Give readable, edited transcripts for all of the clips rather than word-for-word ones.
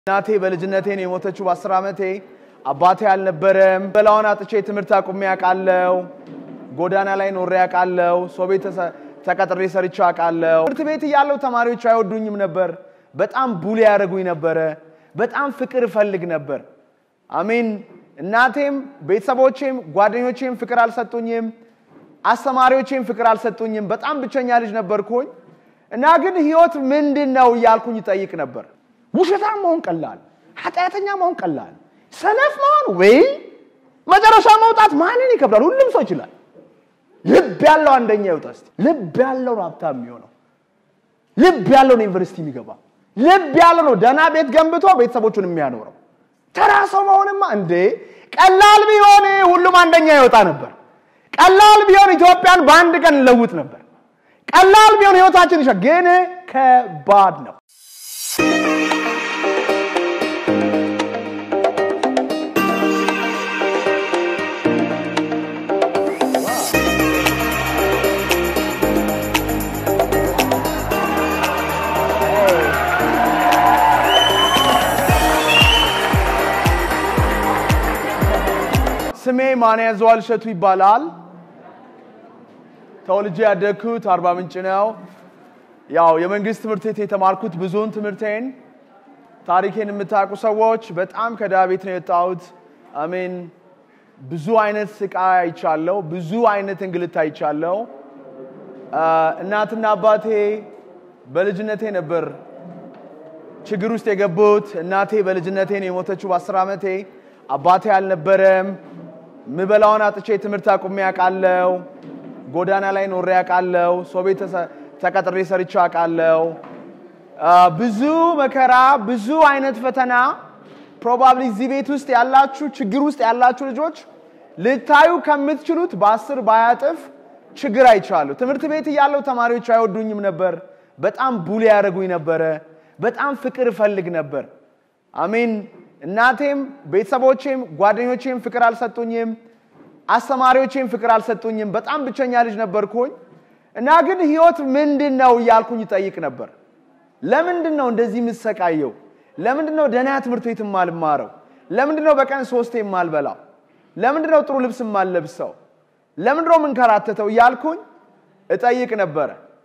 እናቴ በልጅነቴ ነው የሞተችው በ10 ዓመቴ አባቴ አልነበረም በላውን አጥቼ ትምህርት አቁሜ ያቃለው ጎዳና ላይ ኖሬ ያቃለው ሶቤት ተቀጥሬ ሰርቼ ያቃለው ትምህርት ቤት ያለው ተማሪዎች አይወዱኝም ነበር በጣም ቡሊ ያረጉኝ ነበር በጣም ፍቅር ፈልግ ነበር አሜን እናቴም ቤተሰቦቼም ጓደኞቼም ፍቅር አልሰጡኝም አስተማሪዎቼም ፍቅር አልሰጡኝም በጣም ብቸኛ ልጅ ነበርኩኝ እና ግን ህይወት ምንድነው ያልኩኝ ጠይቅ ነበር ውሸታም መሆን ቀላል ኃጢያተኛ መሆን ቀላል ሰነፍ መሆን ወይ መጨረሻ መውጣት ማንን ይከብዳል ሁሉም ሰው ይችላል ልብ ያለው አንደኛ ይወጣስ ልብ ያለው ሀብታም የሚሆነው ልብ ያለው ዩኒቨርሲቲ የሚገባ ልብ ያለው ነው ደና ቤት ገንብቶ ቤተሰቦቹን የሚያኖረው ተራሰው መሆንማ እንዴ ቀላል ቢሆን ሁሉም አንደኛ ይወጣ ነበር ቀላል ቢሆን ኢትዮጵያን በአንድ ቀን ለውጥ ነበር ቀላል ቢሆን ህይወታችን ይሻገነ ከባድ ነው ስሜ ማንያዘዋል እሸቱ ይባላል ተወልጄ ያደግኩት አርባ ምንጭ ነው ያው የመንግስት ትምህርት ቤት የተማርኩት ብዙውን ትምህርቴን ታሪኬን የምታውቁ ሰዎች በጣም ከዳቤት ነው የወጣሁት አሜን ብዙ አይነት ስቃይ አይቻለሁ ብዙ አይነት እንግልት አይቻለሁ እናትና አባቴ በልጅነቴ ነበር ችግር ውስጥ የገቡት እናቴ በልጅነቴ ነው የሞተችው በ10 ዓመቴ አባቴ አልነበረም ምበላውን አጥቼ ትምህርት አቁሜ ያቃለው ጎዳና ላይ ኖሬ ያቃለው ሶቤት ተቀጥሬ ሰርቼ ያቃለው ብዙ መከራ ብዙ አይነት ፈተና probably እዚህ ቤት ውስጥ ያላችሁ ችግር ውስጥ ያላችሁ ልጆች ልታዩ ከምትችሉት በ10 ባያጥፍ ችግር አይቻለሁ ትምህርት ቤት ያለው ተማሪዎች አይወዱኝም ነበር በጣም ቡሊ ያረጉኝ ነበር በጣም ፍቅር ፈልግ ነበር አሜን እናቴም ቤተሰቦቼም ጓደኞቼም ፍቅር አልሰጡኝም አስተማሪዎቼም ፍቅር አልሰጡኝም በጣም ብቸኛ ልጅ ነበርኩኝ እና ግን ህይወት ምንድነው ያልኩኝ ጠይቅ ነበር ለምንድነው እንደዚህ ምሰቃየው ለምንድነው ደና ትምህርት ቤት ማልማረው ለምንድነው በቀን 3 የማልበላው ለምንድነው ጥሩ ልብስ ማልለብሰው ለምንድነው ምንከራተተው ያልኩኝ እጠይቅ ነበር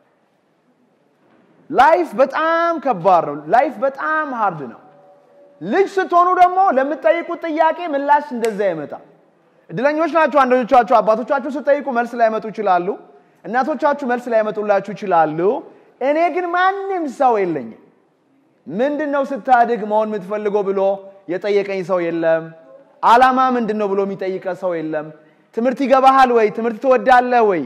ላይፍ በጣም ከባድ ነው ላይፍ በጣም ሃርድ ነው ልጅ ስትሆኑ ደግሞ ለምትጠይቁት ጥያቄ ምላሽ እንደዛ ይመጣ እድለኞች ናችሁ አንዶቻችሁ አባቶቻችሁ ስትጠይቁ መልስ ላይ ያመጡ ይችላሉ እናቶቻችሁ መልስ ላይ ያመጡላችሁ ይችላሉ እኔ ግን ማንንም ሰው የለኝ ምንድነው ስታድግ መሆን የምትፈልገው ብሎ የጠየቀኝ ሰው የለም አላማ ምንድነው ብሎ የሚጠይቀ ሰው የለም ትምህርት ይገባሃል ወይ ትምህርት ትወዳለህ ወይ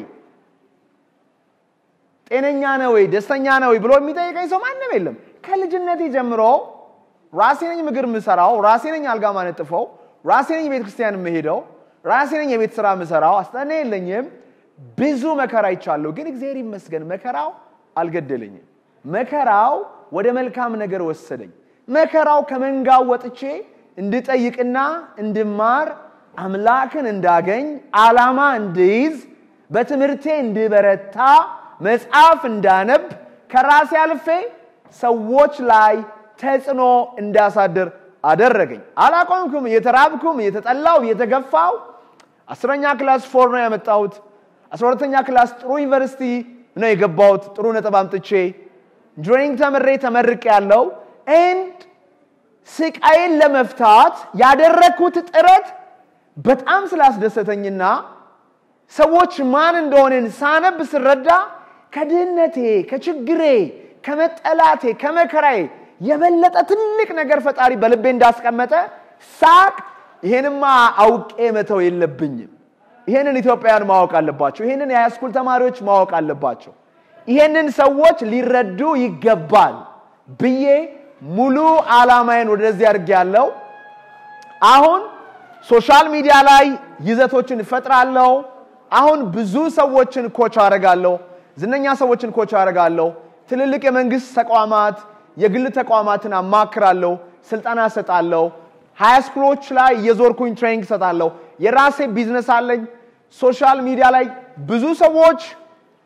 ጤነኛ ነህ ወይ ደስተኛ ነህ ወይ ብሎ የሚጠይቀኝ ሰው ማንንም የለም ከልጅነቴ ጀምሮ ራሴ ነኝ ምግር ምሰራው ራሴ ነኝ አልጋ ማነጥፈው ራሴ ነኝ ቤተ ክርስቲያን መሄደው ራሴ ነኝ የቤት ስራ ምሰራው አስተኔ የለኝም ብዙ መከራ ይቻለው ግን እግዚአብሔር ይመስገን መከራው አልገደለኝም መከራው ወደ መልካም ነገር ወሰደኝ መከራው ከመንጋው ወጥቼ እንድጠይቅና እንድማር አምላክን እንዳገኝ አላማ እንድይዝ በትምህርቴ እንድበረታ መጽሐፍ እንዳነብ ከራሴ አልፌ ሰዎች ላይ ተጽኖ እንዳሳደር አደረገኝ አላቆምኩም የተራብኩም የተጠላው የተገፋው 10ኛ ክላስ 4 ነው ያመጣሁት 12ኛ ክላስ ጥሩ ዩኒቨርሲቲ ነው የገባሁት ጥሩ ነጥብ አምጥቼ ድሪንግ ተመርቄ ያለው and ስቃይን ለመፍታት ያደረኩት ጥረት በጣም ስላስደሰተኝና ሰዎች ማን እንደሆነን ሳነብ ስረዳ ከድህነቴ ከችግሬ ከመጠላቴ ከመከራዬ የበለጠ ትልቅ ነገር ፈጣሪ በልቤ እንዳስቀመጠ ሳቅ ይሄንማ አውቄ መተው የለብኝም ይሄንን ኢትዮጵያን ማወቅ አለባቸው ይሄንን የሃይስኩል ተማሪዎች ማወቅ አለባቸው ይሄንን ሰዎች ሊረዱ ይገባል ብዬ ሙሉ አላማዬን ወደዚህ አድርጌያለሁ አሁን ሶሻል ሚዲያ ላይ ይዘቶችን ፈጥራለሁ አሁን ብዙ ሰዎችን ኮች አደርጋለሁ ዝነኛ ሰዎችን ኮች አደርጋለሁ ትልልቅ የመንግስት ተቋማት የግል ተቋማትን አማክራለሁ ስልጣና ሰጣለሁ ሃይስኩሎች ላይ የዞርኩኝ ትሬኒንግ ሰጣለሁ የራሴ ቢዝነስ አለኝ ሶሻል ሚዲያ ላይ ብዙ ሰዎች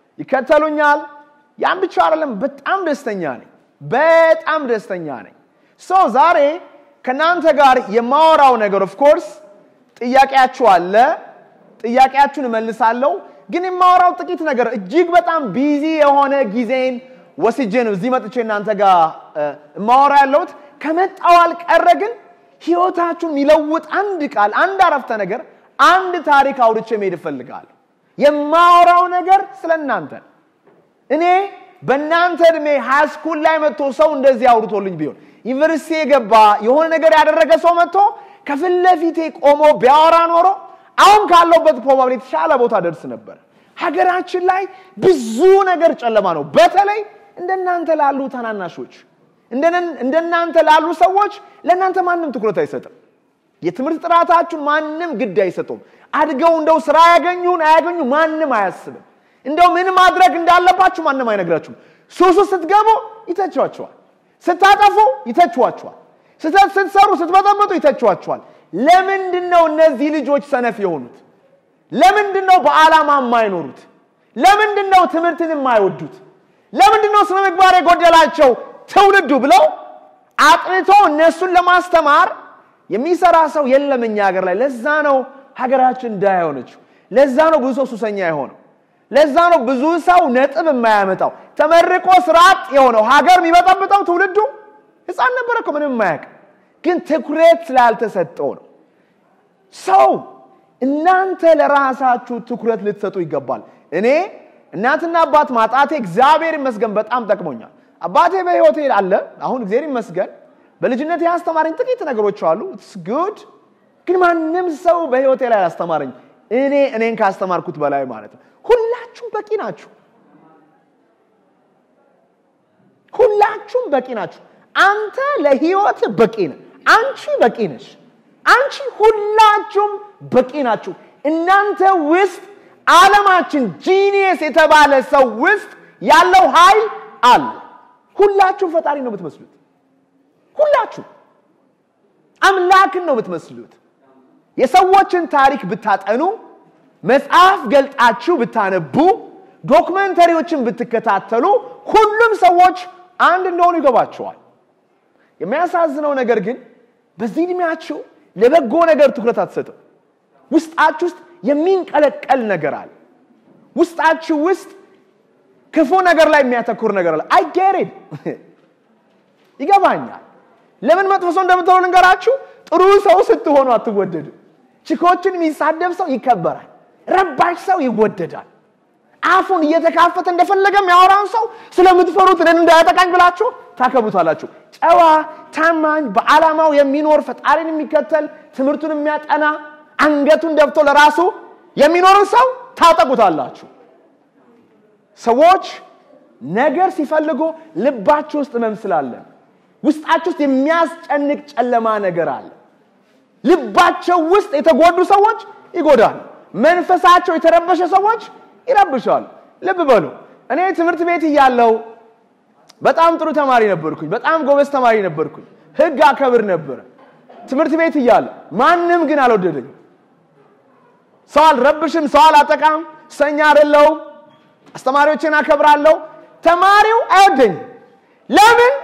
ይከተሉኛል ያን ብቻ አይደለም በጣም ደስተኛ ነኝ so ዛሬ ከናንተ ጋር የማወራው ነገር of course ጥያቄያችሁ አለ ጥያቄያችሁን መልሳለሁ ግን የማወራው ጥቂት ነገር እጅግ በጣም ቢዚ የሆነ ጊዜን ወስጄ ነው እዚህ መጥቼ እናንተ ጋር ማወራ ያለሁት ከመጣው አልቀረ ግን ህይወታችሁን የሚለውጥ አንድ ቃል አንድ አረፍተ ነገር አንድ ታሪክ አውርቼ መሄድ ፈልጋለሁ የማወራው ነገር ስለናንተ እኔ በእናንተ እድሜ ሃይ ስኩል ላይ መጥቶ ሰው እንደዚህ አውርቶልኝ ቢሆን ዩኒቨርሲቲ የገባ የሆነ ነገር ያደረገ ሰው መጥቶ ከፊት ለፊቴ ቆሞ ቢያወራ ኖሮ አሁን ካለውበት ፕሮባቢሊቲ ሻላ ቦታ ደርስ ነበር ሀገራችን ላይ ብዙ ነገር ጨለማ ነው በተለይ እንደናንተ ላሉ ታናናሾች እንደናንተ ላሉ ሰዎች ለናንተ ማንንም ትኩረት አይሰጥም የትምህርት ጥራታችሁን ማንንም ግድ አይሰጡም አድገው እንደው ስራ ያገኙ ማንንም አያስብም እንደው ምን ማድረግ እንዳለባችሁ ማንንም አይነግራችሁም ሱሱ ስትገቡ ይተቻችኋል ስታጠፉ ይተቻችኋል ስትሰሩ ስትበጠበጡ ይተቻችኋል ለምንድነው እነዚህ ልጆች ሰነፍ የሆኑት ለምንድነው በአላማ የማይኖሩት ለምንድነው ትምህርትን የማይወዱት ለምንድነው ስነ ምግባር የጎደላቸው ትውልዱ ብለው አጥንቶ እነሱን ለማስተማር የሚሰራ ሰው የለምኛ ሀገር ላይ ለዛ ነው ሀገራችን እንዳይሆነችው ለዛ ነው ብዙ ሰው ሱሰኛ የሆነው ለዛ ነው ብዙ ሰው ነጥብ የማያመጣው ተመርቆ ስርዓት የሆነው ሀገር የሚበጠብጠው ትውልዱ ህፃን ነበር እኮ ምንም ማያቅ ግን ትኩረት ስላልተሰጠው ነው ሰው እናንተ ለራሳችሁ ትኩረት ልትሰጡ ይገባል እኔ እናትና አባት ማጣቴ እግዚአብሔር ይመስገን በጣም ጠቅሞኛል አባቴ በህይወት አለ አሁን እግዚአብሔር ይመስገን በልጅነቴ ያስተማረኝ ጥቂት ነገሮች አሉ it's good ግን ማንንም ሰው በህይወቴ ላይ ያስተማረኝ እኔን ካስተማርኩት በላይ ማለት ነው ሁላችሁም በቂ ናችሁ አንተ ለህይወት በቂ ነህ አንቺ በቂ ነሽ አንቺ ሁላችሁም በቂ ናችሁ እናንተ ውስጥ ዓለማችን ጂኒየስ የተባለ ሰው ውስጥ ያለው ኃይል አለ ሁላችሁም ፈጣሪ ነው የምትመስሉት ሁላችሁ አምላክን ነው የምትመስሉት የሰዎችን ታሪክ ብታጠኑ መጽሐፍ ገልጣችሁ ብታነቡ ዶክመንተሪዎችን ብትከታተሉ ሁሉም ሰዎች አንድ እንደሆኑ ይገባቸዋል የሚያሳዝነው ነገር ግን በዚህ እድሜያችሁ ለበጎ ነገር ትኩረት አትሰጡም ውስጣችሁ ውስጥ የሚንቀለቀል ነገር አለ ውስጣችሁ ውስጥ ክፉ ነገር ላይ የሚያተኩር ነገር አለ I get it ይገባኛል ለምን መጥፎ ሰው እንደምትሆኑ ልንገራችሁ ጥሩ ሰው ስትሆኑ አትወደዱ ቺኮችን የሚሳደብ ሰው ይከበራል ረባሽ ሰው ይወደዳል አፉን እየተካፈተ እንደፈለገም ያወራን ሰው ስለምትፈሩት እንዳያጠቃኝ ብላችሁ ታከቡታላችሁ ጨዋ ታማኝ በአላማው የሚኖር ፈጣሪን የሚከተል ትምህርቱን የሚያጠና አንገቱን ደፍቶ ለራሱ የሚኖር ሰው ታጠቁታላችሁ ሰዎች ነገር ሲፈልጉ ልባችሁ ውስጥ መምስላለ ውስጣችሁ ውስጥ የሚያስጨንቅ ጨለማ ነገር አለ ልባቸው ውስጥ የተጎዱ ሰዎች ይጎዳሉ መንፈሳቸው የተረበሸ ሰዎች ይረብሻሉ ልብ በሉ እኔ ትምህርት ቤት ያለው በጣም ጥሩ ተማሪ ነበርኩኝ በጣም ጎበዝ ተማሪ ነበርኩኝ ህግ አከብር ነበር ትምህርት ቤት ያለው ማንንም ግን አልወደደኝ ሰው አልረብሽም ሰው አላጠቃም ሰኛ አይደለው አስተማሪዎችን አከብራለሁ ተማሪው አይወደኝ ለምን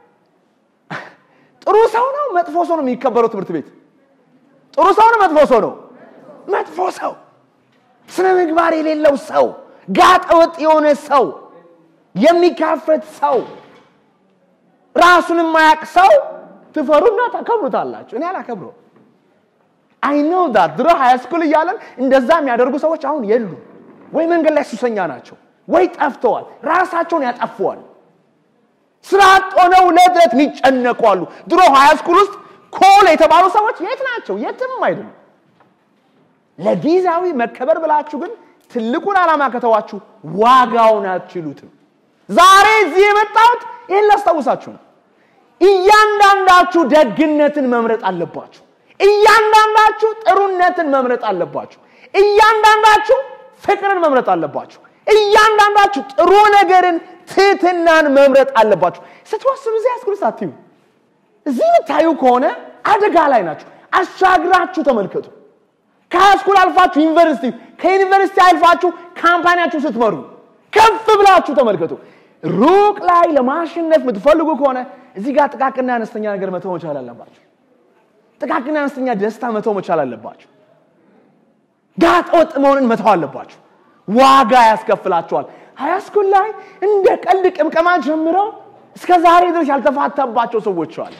ጥሩ ሰው ነው መጥፎ ሰው ነው የሚከበረው ትምህርት ቤት ጥሩ ሰው ነው መጥፎ ሰው ስነ ምግባር የሌለው ሰው ጋጠወጥ የሆነ ሰው የሚካፈት ሰው ራሱን የማያቅ ሰው ትፈሩና ታከብሩታላችሁ እኔ አላከብረው I know that ድሮ ሃይ ስኩል እያለን እንደዛ የሚያደርጉ ሰዎች አሁን የሉ ወይ መንገድ ላይ ሱሰኛ ናቸው ወይ ጠፍተዋል ራሳቸውን ያጠፋዋል ስርዓት ሆነው ለደት የሚጨነቁሉ ድሮ ሃይ ስኩል ውስጥ ኮል የተባሉ ሰዎች የት ናቸው የትም አይደለም ለጊዜያዊ መከበር ብላችሁ ግን ትልቁን ዓላማ ከተዋችሁ ዋጋውን አትችሉትም ዛሬ እዚህ የመጣሁት ይሄን ላስታውሳችሁ ነው እያንዳንዳችሁ ደግነትን መምረጥ አለባችሁ እያንዳንዳችሁ ጥሩነትን መምረጥ አለባችሁ እያንዳንዳችሁ ፍቅርን መምረጥ አለባችሁ እያንዳንዳችሁ ጥሩ ነገርን ትህትናን መምረጥ አለባችሁ ስትወስኑ እዚህ አስኩልሳችሁ እዚህ ታዩ ከሆነ አደጋ ላይ ናችሁ አሻግራችሁ ተመልከቱ ከስኩል አልፋችሁ ዩኒቨርሲቲ ከዩኒቨርሲቲ አልፋችሁ ካምፓኒያችሁ ስትመሩ ከፍ ብላችሁ ተመልከቱ ሩቅ ላይ ለማሽነፍ የምትፈልጉ ከሆነ እዚህ ጋር ጥቃቅንና አነስተኛ ነገር መተው መቻል አለባችሁ ጥቃቅንና አነስተኛ ደስታ መተው መቻል አለባችሁ ጋጥ ወጥ መሆንን መተው አለባችሁ ዋጋ ያስከፍላችኋል ሃይስኩል ላይ እንደ ቀልድ ቅምቀማ ጀምረው እስከ ዛሬ ድረስ ያልተፋታባቸው ሰዎች አሉ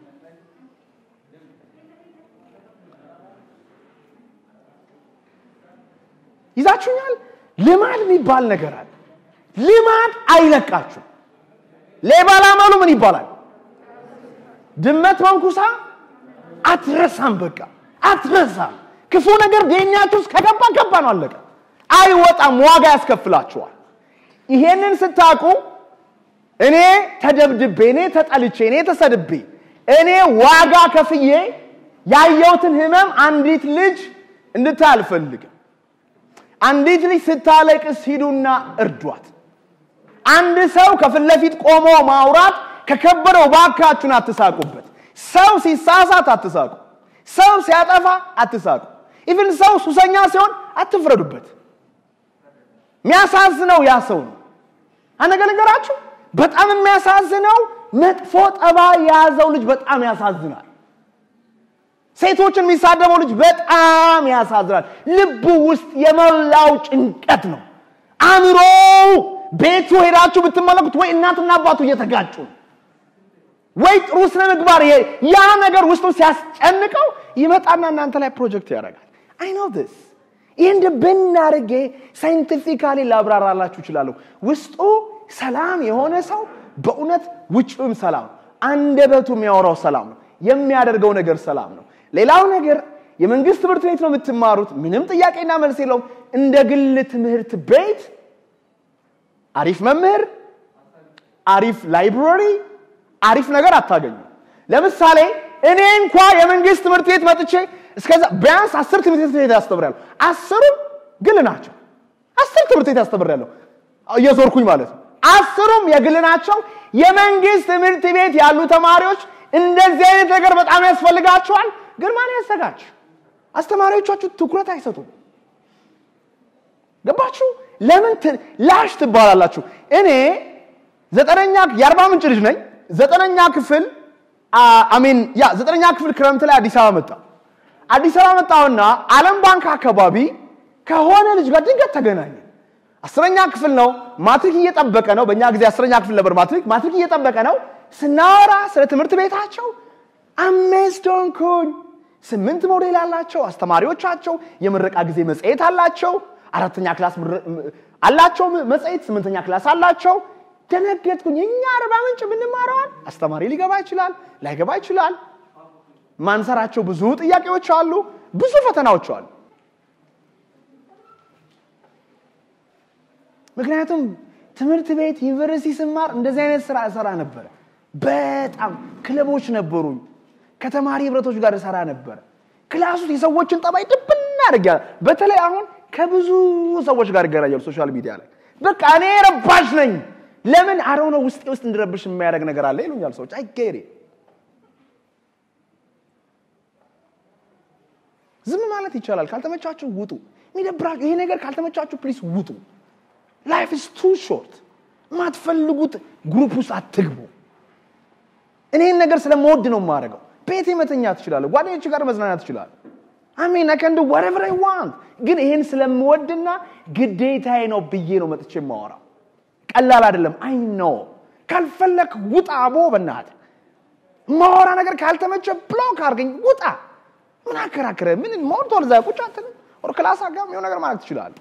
ይዛችሁኛል ልማድ የሚባል ነገር አለ ልማድ አይለቃችሁ ለባላማሉ ምን ይባላል ድመት መንኩሳ አትረሳም በቃ አትረሳም ክፉ ነገር ዲኛችሁ ከገባ ነው አለቀ አይወጣም ዋጋ ያስከፍላችኋል ይሄንን ስታቁ እኔ ተደብድቤ እኔ ተጣልቼ እኔ ተሰድቤ እኔ ዋጋ ከፍዬ ያየውትን ህመም አንዲት ልጅ እንድታልፈልግ አንዲት ልጅ ስታለቅስ ሂዱና እርዷት አንድ ሰው ከፍለፊት ቆሞ ማውራት ከከበረው ባካችሁን አትሳቁበት ሰው ሲሳሳት አትሳቁ ሰው ሲያጠፋ አትሳቁ ኢቭን ሰው ሱሰኛ ሲሆን አትፍረዱበት የሚያሳዝነው ያ ሰው ነው አነገራችሁ በጣም የሚያሳዝነው መጥፎ ጠባይ ያዘው ልጅ በጣም ያሳዝናል ሴቶችን የሚሳደበው ልጅ በጣም ያሳዝናል ልቡ ውስጥ የመላው ጭንቀት ነው አምሮ ቤቱ ሄዳችሁ ብትመለከቱ ወይ እናትና አባቱ እየተጋጩ ወይ ጥሩ ስነ ምግባር ያ ነገር ውስጡ ሲያስጨንቀው ይመጣና እናንተ ላይ ፕሮጀክት ያደርጋል I know this እንደ በናርጌ ሳይንቲፊካሊ ላብራራላችሁ ይችላል ውስጡ ሰላም የሆነ ሰው በእውነት ውጭም ሰላም አንደበቱ የሚያወራው ሰላም ነው የሚያደርገው ነገር ሰላም ነው ሌላው ነገር የመንግስት ትምህርት ቤት ነው የምትማሩት ምንም ጥያቄና መልስ የለውም እንደ ግል ትምህርት ቤት አሪፍ መምህር አሪፍ ላይብራሪ አሪፍ ነገር አታገኙ ለምሳሌ እኔ እንኳን የመንግስት ትምህርት ቤት መጥቼ እስከዛ ቢያንስ 10 ትምህርት ቤት ያስተምራሉ 10 ግል ናቸው 10 ትምህርት ቤት ያስተምራሉ እየዞርኩኝ ማለት ነው 10ም የግል ናቸው የመንግስት ትምህርት ቤት ያሉ ተማሪዎች እንደዚህ አይነት ነገር በጣም ያስፈልጋቸዋል ግን ማን ያሰጋች አስተማሪዎቻችሁ ትኩረት አይሰጡም ገባችሁ ለምን ላሽ ትባላላችሁ እኔ 9ኛ የ40 ምንጭ ልጅ ነኝ 9ኛ ክፍል ያ 9ኛ ክፍል ክረምት ላይ አዲስ አበባ መጣውና ዓለም ባንክ አካባቢ ከሆነ ልጅ ጋር ድንገት ተገናኘ 10ኛ ክፍል ነው ማትሪክ እየጠበቀ ነው በእኛ ጊዜ 10ኛ ክፍል ነበር ማትሪክ እየጠበቀ ነው ስናወራ ስለ ትምህርት ቤታቸው አሜስቶንኩኝ 8 ሞዴል አላቸው አስተማሪዎቻቸው የምረቃ ጊዜ መጽሔት አላቸው 4ኛ ክላስ አላቸው መጽሔት 8ኛ ክላስ አላቸው ተነገጥኩኝ እኛ 40 ምንጭ ብንማራዋል አስተማሪ ሊገባ ይችላል ላይገባ ይችላል ማንሰራቸው ብዙ ጥያቄዎች አሉ ብዙ ፈተናዎች አሉ ምክንያቱም ትምህርት ቤት ዩኒቨርሲቲ ስማር እንደዚህ አይነት ስራ ሰራ ነበር በጣም ክለቦች ነበሩኝ ከተማሪ ህብረቶች ጋር ሰራ ነበር ክላስ ውስጥ የሰዎችን ጠባይ ድብና ያደርጋል በተለይ አሁን ከብዙ ሰዎች ጋር ይገናኛሉ ሶሻል ሚዲያ ላይ በቃ እኔ ረባሽ ነኝ ለምን አሮነ ውስጥ እንድረብሽ የሚያደርግ ነገር አለ ይሉኛል ሰዎች አይገሬ ዝም ማለት ይቻላል ካልተመቻችሁ ውጡ የሚደብራችሁ ይሄ ነገር ካልተመቻችሁ ፕሊስ ውጡ life is too short ማትፈልጉት ግሩፕ ውስጥ አትግቡ እኔን ነገር ስለምወድ ነው ማረጋው ቤቴ መተኛት ይችላል ጓደኞቼ ጋር መዝናናት ይችላል I mean I can do whatever I want ግን ይሄን ስለምወድና ግዴታዬ ነው ብዬ ነው መጥቼ ማወራው ቀላል አይደለም I know ካልፈለክ ውጣ አቦ በእናት ማወራ ነገር ካልተመቸ ብሎክ አርገኝ ውጣ ምን አከራከረ ምን ሞርቶል ዛ ቁጭ አትል ወር ክላስ አጋም የሆነ ነገር ማለት ይችላል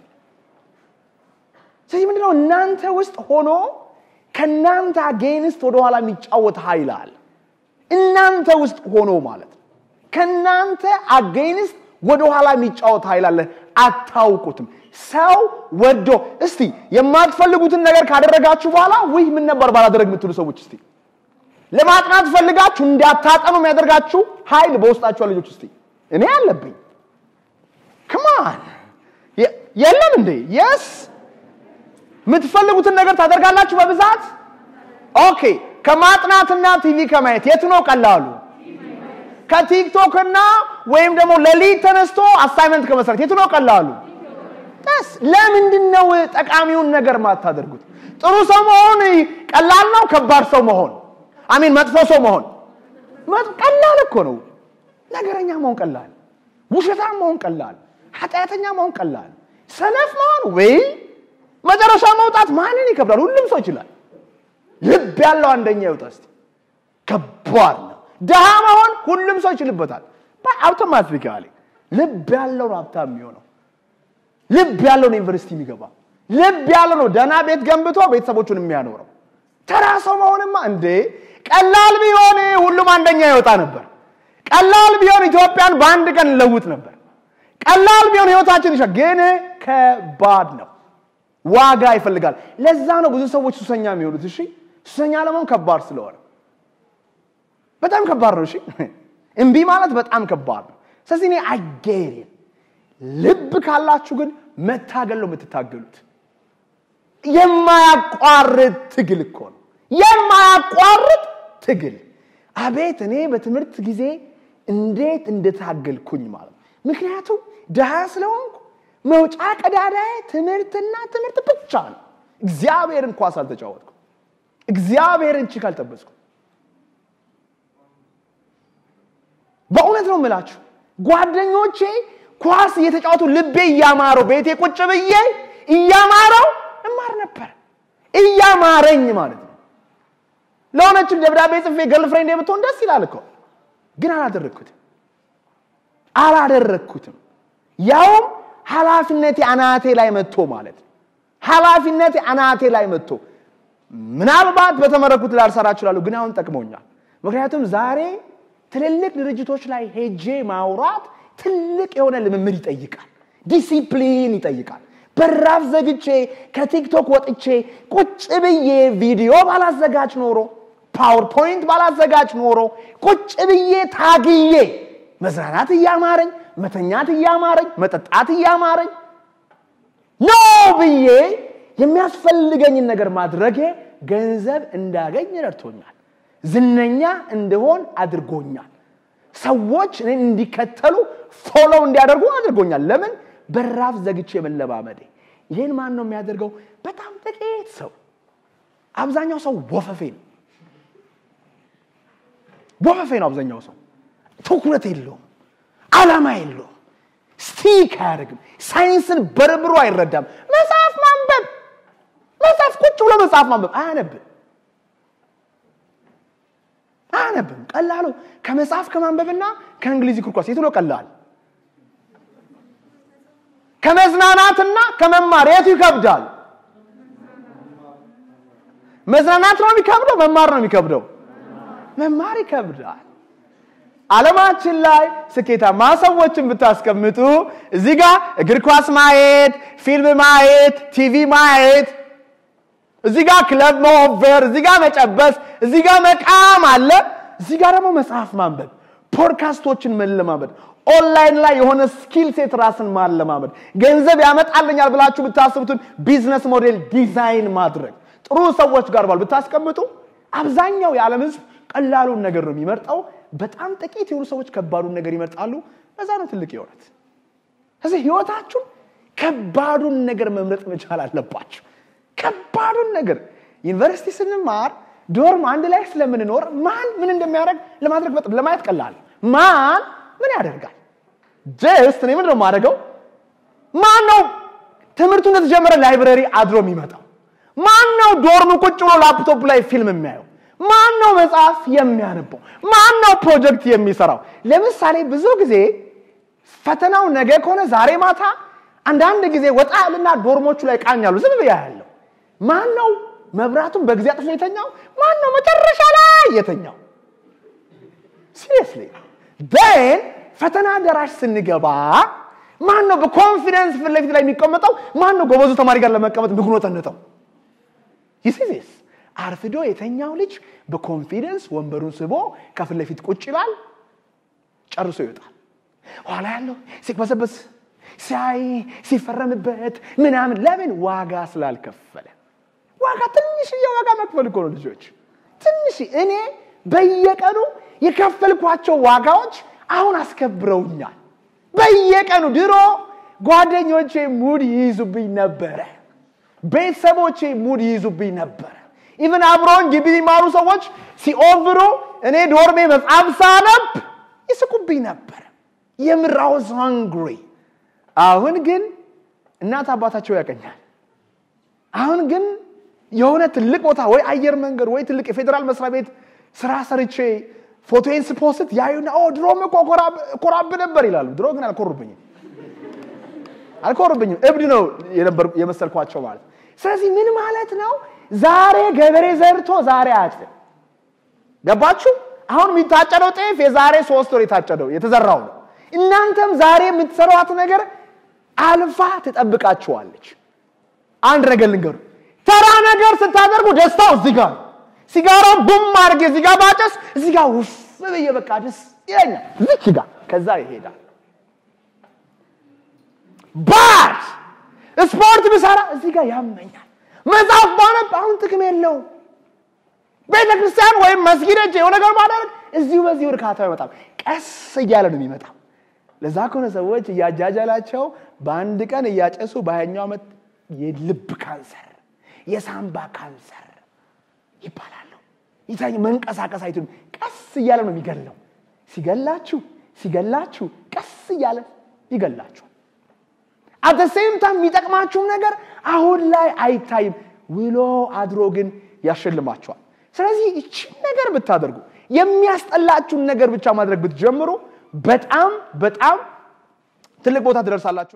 ስለዚህ ምንድነው እናንተ ውስጥ ሆኖ ከናንተ አጌንስት ወደ ኋላ የሚጫወት ኃይል አለ እናንተ ውስጥ ሆኖ ማለት ከናንተ አጌንስት ወደ ኋላ የሚጫወት ኃይል አለ አታውቁትም ሰው ወዶ እስቲ የማትፈልጉትን ነገር ካደረጋችሁ በኋላ ወይ ምን ነበር ባላደረግ የምትሉ ሰዎች እስቲ ለማጥናት ፈልጋችሁ እንዳታጠኑ የሚያደርጋችሁ ኃይል በውስጣችሁ አለ ልጆች እስቲ እኔ አለብኝ come on የለም እንዴ yes ምትፈልጉትን ነገር ታደርጋላችሁ በብዛት ኦኬ ከማጥናትና ቲቪ ከማየት የት ነው ቀላሉ ከቲክቶክ እና ወይም ደግሞ ለሊት ተነስቶ አሳይመንት ከመስራት የት ነው ቀላሉ ታስ ለምንድነው ጠቃሚውን ነገር ማታደርጉት ጥሩ ሰው መሆን ቀላል ነው ከባድ ሰው መሆን አሜን መጥፎ ሰው መሆን ቀላል እኮ ነው ነገረኛ መሆን ቀላል ውሸታም መሆን ቀላል ኃጢአተኛ መሆን ቀላል ሰነፍ መሆን ወይ መጨረሻ መውጣት ማንን ይከብዳል ሁሉም ሰው ይችላል ልብ ያለው አንደኛ ይወጣስ ከባድ ነው ደሃ መሆን ሁሉም ሰው ይችልበታል በአውቶማቲካሊ ልብ ያለው ሀብታም የሚሆነው ልብ ያለው ዩኒቨርሲቲ የሚገባ ልብ ያለው ነው ደና ቤት ገንብቶ ቤተሰቦቹን የሚያኖረው ተራሶ መሆንማ እንዴ ቀላል ቢሆን ሁሉም አንደኛ ይወጣ ነበር ቀላል ቢሆን ኢትዮጵያን በአንድ ቀን ለውጥ ነበር ቀላል ቢሆን ህይወታችን ይሻገነ ከባድ ነው ዋጋ ይፈልጋል ለዛ ነው ብዙ ሰዎች ሱሰኛ የሚሆኑት እሺ ሱሰኛ ለመሆን ከባድ ስለሆነ በጣም ከባድ ነው እሺ እንቢ ማለት በጣም ከባድ ነው ስለዚህ እኔ አገሬ ልብ ካላችሁ ግን መታገል ነው የምትታገሉት የማያቋርጥ ትግል እኮ ነው የማያቋርጥ ትግል አቤት እኔ በትምህርት ጊዜ እንዴት እንደታገልኩኝ ማለት ምክንያቱም ደሃ ስለሆንኩ መውጫ ቀዳዳዬ ትምህርትና ትምህርት ብቻ ነው እግዚአብሔርን ኳስ አልተጫወትኩም እግዚአብሔርን ቺካል ተበስኩ በእውነት ነው የምላችሁ ጓደኞቼ ኳስ እየተጫወቱ ልቤ ያማረው ቤቴ ቁጭ ብዬ ያማረው እማር ነበር ያማረኝ ማለት ነው ለሆነች ደብዳቤ ጽፌ ገርልፍሬንድ ብትሆን ደስ ይላል እኮ ግን አላደረኩትም ያውም ሐላፊነቴ አናቴ ላይ መጥቶ ማለት ሐላፊነቴ አናቴ ላይ መጥቶ ምናልባት በተመረኩት ላልሰራ ይችላል ግን አሁን ጠቅሞኛል ምክንያቱም ዛሬ ትልልቅ ድርጅቶች ላይ ሄጄ ማውራት ትልቅ የሆነ ልምምድ ይጠይቃል ዲሲፕሊን ይጠይቃል በራፍ ዘግቼ ከቲክቶክ ወጥቼ ቁጭ ብዬ ቪዲዮ ባላዘጋጅ ኖሮ ፓወርፖይንት ባላዘጋጅ ኖሮ ቁጭ ብዬ ታግዬ መዝናናት ያማረኝ መተኛት ያማረኝ መጠጣት ያማረኝ ነው ብዬ የሚያስፈልገኝ ነገር ማድረግ ገንዘብ እንዳገኝ ረድቶኛል ዝነኛ እንደሆን አድርጎኛል ሰዎች እኔን እንዲከተሉ ፎሎ እንዲያደርጉ አድርጎኛል ለምን በራፍ ዘግቼ መለማመዴ ይሄን ማን ነው የሚያደርገው በጣም ጥቂት ሰው አብዛኛው ሰው ወፈፌ ነው አብዛኛው ሰው ትኩረት የለውም ዓላማ የለውም ስቲክ አያደርግም ሳይንስን በርብሮ አይረዳም መጽሐፍ ማንበብ መጽሐፍ ቁጭ ብሎ መጽሐፍ ማንበብ አያነብም ቀላሉ ከመጽሐፍ ከማንበብና ከእንግሊዝ ኩርኳስ የቱ ነው ቀላል ከመዝናናትና ከመማር የቱ ይከብዳል መዝናናት ነው የሚከብደው መማር ነው የሚከብደው መማር ይከብዳል ዓለማችን ላይ ስኬታማ ሰዎችን ብታስቀምጡ እዚህ ጋር እግር ኳስ ማየት ፊልም ማየት ቲቪ ማየት እዚህ ጋር ክለብ መወቨር እዚህ ጋር መጨበስ እዚህ ጋር መቃም አለ እዚህ ጋር ደግሞ መጽሐፍ ማንበብ ፖድካስቶችን መለማመድ ኦንላይን ላይ የሆነ ስኪል ሴት ራስን ማለማመድ ገንዘብ ያመጣልኛል ብላችሁ ብታስቡትን ቢዝነስ ሞዴል ዲዛይን ማድረግ ጥሩ ሰዎች ጋር ባል ብታስቀምጡ አብዛኛው የዓለም ህዝብ ቀላሉን ነገር ነው የሚመርጠው በጣም ጥቂት የሆኑ ሰዎች ከባዱን ነገር ይመርጣሉ በዛ ነው ትልቅ ይሆናል ስለዚህ ህይወታችሁ ከባዱን ነገር መምረጥ መቻል አለባችሁ ከባዱን ነገር ዩኒቨርሲቲ ስንማር ዶርም አንድ ላይ ስለምንኖር ማን ምን እንደሚያደርግ ለማድረግ በጣም ለማየት ቀላል ማን ምን ያደርጋል ጀስት እኔ ምንድነው ማድረገው ማን ነው ትምህርቱን እንደተጀመረ ላይብረሪ አድሮ የሚመጣው ማን ነው ዶርም ቁጭ ብሎ ላፕቶፕ ላይ ፊልም የሚያየው ማን ነው መጽሐፍ የሚያነበው ማን ነው ፕሮጀክት የሚሰራው ለምሳሌ ብዙ ጊዜ ፈተናው ነገ ከሆነ ዛሬ ማታ አንዳንድ ጊዜ ወጣልና ዶርሞቹ ላይ ቃኛሉ ዝም ብያ ያለው ማን ነው መብራቱን በጊዜ አጥፍቶ የተኛው ማን ነው መጨረሻ ላይ የተኛው seriously then ፈተና ደራሽ ስንገባ ማን ነው በኮንፊደንስ ፍለፊት ላይ የሚቀመጠው ማን ነው ጎበዙ ተማሪ ጋር ለመቀመጥ ምክንያቱነታው ይስይስ አርፍዶ የተኛው ልጅ በኮንፊደንስ ወንበሩን ስቦ ከፍለፊት ቁጭ ይላል ጨርሶ ይወጣል ኋላ ያለው ሲከበሰበስ ሳይ ሲፈረምበት ምናምን ለምን ዋጋ ስላልከፈለ ዋጋ ትንሽ የዋጋ መክፈል እኮ ነው ልጆች ትንሽ እኔ በየቀኑ የከፈልኳቸው ዋጋዎች አሁን አስከብረውኛል በየቀኑ ድሮ ጓደኞቼ ሙድ ይይዙብኝ ነበር ቤተሰቦቼ ሙድ ይይዙብኝ ነበር ኢቭን አብሮን ግቢ የሚማሩ ሰዎች ሲኦቨሩ እኔ ዶርሜ መጽሐፍ ሳነብ ይስቁብኝ ነበር የምራው hungry አሁን ግን እናት አባታቸው ያቀኛል አሁን ግን የሆነ ትልቅ ቦታ ወይ አየር መንገድ ወይ ትልቅ የፌደራል መስሪያ ቤት ስራ ሰርቼ ፎቶዬን ስፖስት ያዩና ድሮም እኮ ኮራብ ነበር ይላሉ ድሮ ግን አልኮርብኝም እብድ ነው የመሰልኳቸው ማለት ስለዚህ ምን ማለት ነው ዛሬ ገበሬ ዘርቶ ዛሬ አጭደ ገባችሁ አሁን የሚታጨደው ጤፍ የዛሬ 3 ወር የታጨደው የተዘራው ነው እናንተም ዛሬ የምትሰሩት ነገር አልፋ ተጠብቃችኋለች አንድ ነገር ልንገሩ ተራ ነገር ስታደርጉ ደስታው እዚህ ጋር ሲጋራው ቡም ማርገ እዚህ ጋር ባጨስ እዚህ ጋር ውፍ በየበቃ ደስ ይለኛል እዚህ ጋር ከዛ ይሄዳል ባስ ስፖርት ብሰራ እዚህ ጋር ያመኛል መጽሐፍ ባነብ አሁን ጥቅም የለው ቤተክርስቲያን ወይ መስጊድ እጄ የሆነ ነገር ማድረግ እዚሁ በዚህ እርካታ ይመጣል ቀስ እያለ ነው የሚመጣው ለዛ ከሆነ ሰዎች ያጃጃላቸው በአንድ ቀን እያጨሱ በ20ኛው ዓመት የልብ ካንሰር የሳምባ ካንሰር ይባላሉ ይታይ መንቀሳቀስ አይቱም ቀስ እያለ ነው የሚገለው ሲገላችሁ ቀስ እያለ ይገላችሁ at the same time የሚጠቅማችሁ ነገር አሁን ላይ አይታይም ውሎ አድሮ ግን ያሸልማችኋል ስለዚህ እቺ ነገር ብታደርጉ የሚያስጠላችሁ ነገር ብቻ ማድረግ ብትጀምሩ በጣም ትልቅ ቦታ ትደርሳላችሁ